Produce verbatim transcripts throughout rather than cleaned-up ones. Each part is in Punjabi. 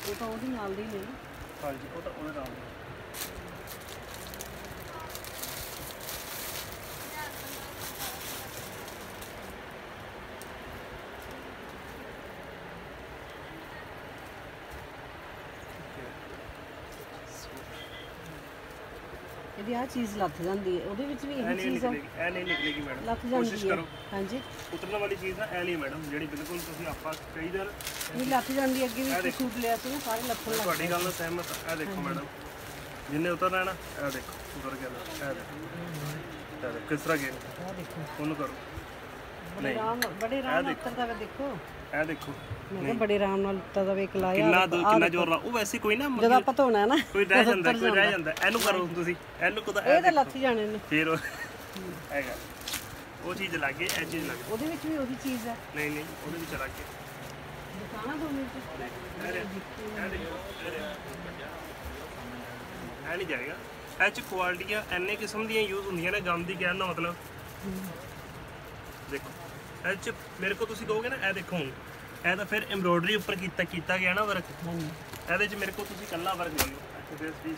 ਉਹ ਤਾਂ ਉਹਦੇ ਨਾਲ ਦੇ ਹੀ ਨੇ। ਹਾਂਜੀ ਉਹ ਤਾਂ ਉਹਦੇ ਨਾਲ ਦੇ। ਇਹਦੀ ਆ ਚੀਜ਼ ਲੱਥ ਜਾਂਦੀ ਹੈ, ਉਹਦੇ ਵਿੱਚ ਵੀ ਇਹ ਚੀਜ਼ ਆ। ਇਹ ਨਹੀਂ ਨਿਕਲੇਗੀ ਮੈਡਮ, ਲੱਥ ਜਾਂਦੀ ਹੈ। ਹਾਂਜੀ ਉਤਰਨ ਵਾਲੀ ਚੀਜ਼ ਨਾ ਇਹ ਨਹੀਂ ਮੈਡਮ, ਜਿਹੜੀ ਬਿਲਕੁਲ ਤੁਸੀਂ ਆਪਾਂ ਕਈ ਦਿਨ ਇਹ ਲੱਥ ਜਾਂਦੀ ਹੈ। ਅੱਗੇ ਵੀ ਸੂਟ ਲਿਆ ਸੀ ਨਾ, ਸਾਰੇ ਲੱਥਣ ਲੱਗ ਗਏ। ਤੁਹਾਡੀ ਗੱਲ ਨਾਲ ਸਹਿਮਤ। ਇਹ ਦੇਖੋ ਮੈਡਮ, ਜਿੰਨੇ ਉਤਰਨਾ ਨਾ ਇਹ ਦੇਖੋ ਉਤਰ ਗਿਆ ਨਾ। ਇਹ ਦੇਖੋ ਇਹ ਦੇਖੋ ਕਿਸ ਤਰ੍ਹਾਂ ਗਿਆ। ਇਹ ਦੇਖੋ ਉਹਨੂੰ ਕਰੋ। ਬੜੇ ਆਰਾਮ ਬੜੇ ਆਰਾਮ ਨਾਲ ਉਤਰਦਾ ਵਾ। ਦੇਖੋ ਇਹ ਦੇਖੋ ਮੈਂ ਕਿਹਾ ਬੜੇ ਆਰਾਮ ਨਾਲ ਉਤਰਦਾ ਵੇਖ ਲਾਇਆ ਕਿੰਨਾ ਕਿੰਨਾ ਜ਼ੋਰ ਲਾ। ਉਹ ਵੈਸੇ ਕੋਈ ਨਾ ਜਦੋਂ ਆਪਾਂ ਧੋਣਾ ਹੈ ਨਾ ਕੋਈ ਰਹਿ ਜਾਂਦਾ ਕੋਈ ਰਹਿ ਜਾਂਦਾ। ਇਹਨੂੰ ਕਰੋ ਤੁਸੀਂ, ਇਹਨੂੰ ਕੁਦਾ ਇਹ ਤਾਂ ਲੱਥ ਜਾਣੇ ਨੇ। ਫਿਰ ਹੈਗਾ ਉਹ ਚੀਜ਼ ਲੱਗ ਗਈ, ਇਹ ਚੀਜ਼ ਲੱਗ ਗਈ। ਉਹਦੇ ਵਿੱਚ ਵੀ ਉਹਦੀ ਚੀਜ਼ ਹੈ। ਨਹੀਂ ਨਹੀਂ ਉਹਦੇ ਵਿੱਚ ਲੱਗ ਗਈ। ਦਿਖਾਣਾ ਦੋ ਮਿੰਟ। ਇਹ ਨਹੀਂ ਜਾਏਗਾ। ਇਹ ਚ ਕੁਆਲਿਟੀਆਂ ਐਨੇ ਕਿਸਮ ਦੀਆਂ ਯੂਜ਼ ਹੁੰਦੀਆਂ ਨੇ। ਗਮ ਦੀ ਕਹਿਣ ਦਾ ਮਤਲਬ ਦੇਖੋ ਇਹ ਚ ਮੇਰੇ ਕੋਲ ਤੁਸੀਂ ਕਹੋਗੇ ਨਾ ਇਹ ਦੇਖੋ ਹੁਣ ਇਹ ਤਾਂ ਫਿਰ ਐਮਬ੍ਰੋਇਡਰੀ ਉੱਪਰ ਕੀਤਾ ਕੀਤਾ ਗਿਆ ਨਾ ਵਰਕ। ਇਹਦੇ ਚ ਮੇਰੇ ਕੋਲ ਤੁਸੀਂ ਕੱਲਾ ਵਰਕ ਲੈ ਲਓ। ਇਸ ਪੀਸ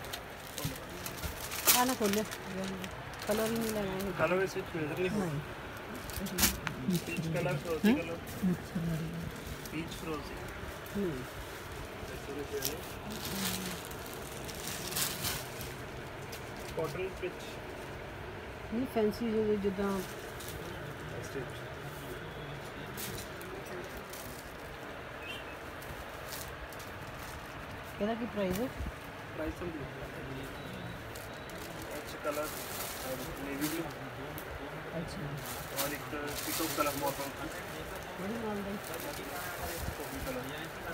ਆ ਨਾ ਖੋਲਿਓ, ਕਲਰ ਹੀ ਨਹੀਂ ਲੈਣਾ ਹੈ। ਕਲਰ ਇਸ ਵਿੱਚ ਮਿਲ ਨਹੀਂ ਪੀਚ ਕਲਰ ਫਰੋਜ਼ੀ ਕਲਰ ਪੀਚ ਫਰੋਜ਼ੀ ਹੂੰ ਕਾਟਨ ਪਿਚ ਨਹੀਂ ਫੈਂਸੀ ਜਿਹੇ ਜਿੱਦਾਂ ਇਹਦਾ ਕੀ ਪ੍ਰਾਈਸ ਹੈ? ਪ੍ਰਾਈਸ ਤਾਂ अच्छा कलर नेवी ब्लू। अच्छा और एक पीकॉक कलर मॉडल बड़ी माल दे कॉफी कलर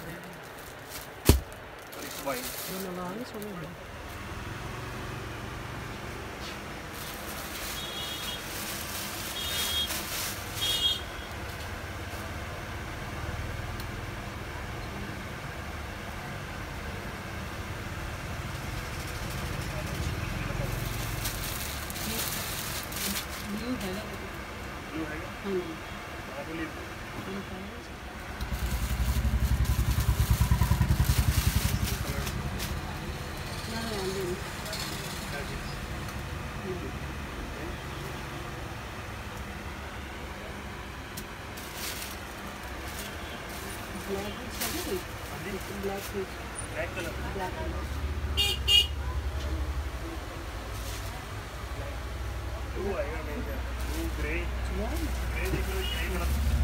और एक वाइन। ये नवानी सोने है। ब्लू है हाँ जी हाँ बोलिए। Black black colour black colour blue आएगा नहीं ब्लू ग्रे ग्रे देख लो ग्रे मतलब